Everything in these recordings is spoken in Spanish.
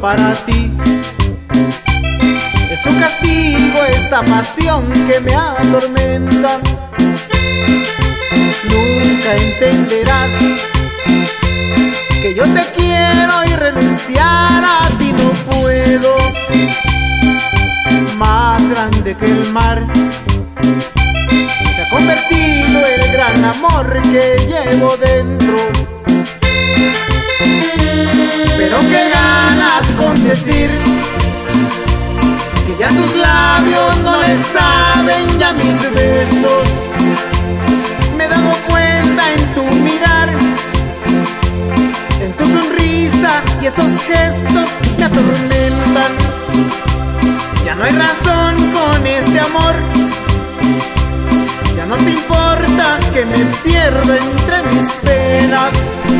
para ti. Es un castigo esta pasión que me atormenta. Nunca entenderás que yo te quiero y renunciar a ti no puedo. Más grande que el mar se ha convertido el gran amor que llevo dentro. Pero qué ganas con decir que ya tus labios no le saben ya mis besos. Me he dado cuenta en tu mirar, en tu sonrisa, y esos gestos me atormentan. Ya no hay razón con este amor. Ya no te importa que me pierda entre mis penas.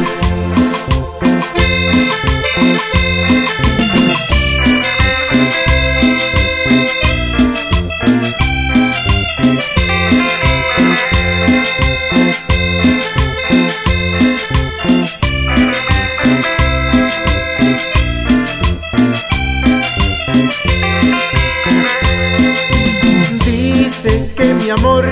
Mi amor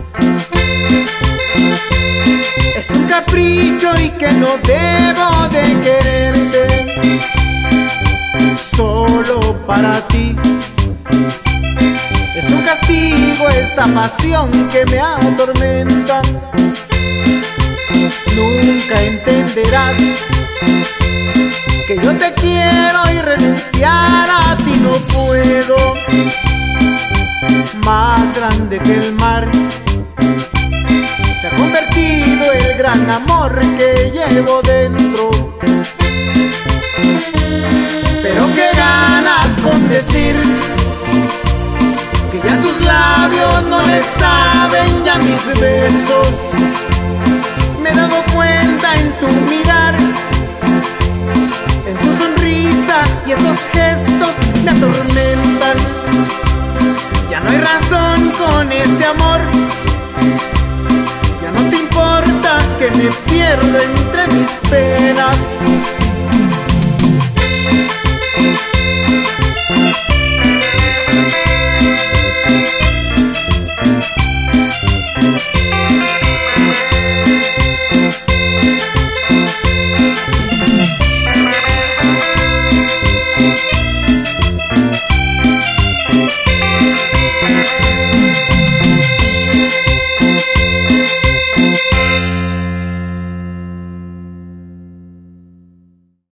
es un capricho y que no debo de quererte solo para ti. Es un castigo esta pasión que me atormenta. Nunca entenderás que yo te quiero y renunciar a ti no puedo. Más grande que el mar se ha convertido el gran amor que llevo dentro. Pero qué ganas con decir que ya tus labios no le saben ya mis besos. Me he dado cuenta en tu mirar, en tu sonrisa, y esos gestos me atormentan. Ya no hay razón con este amor. Ya no te importa que me pierda entre mis penas.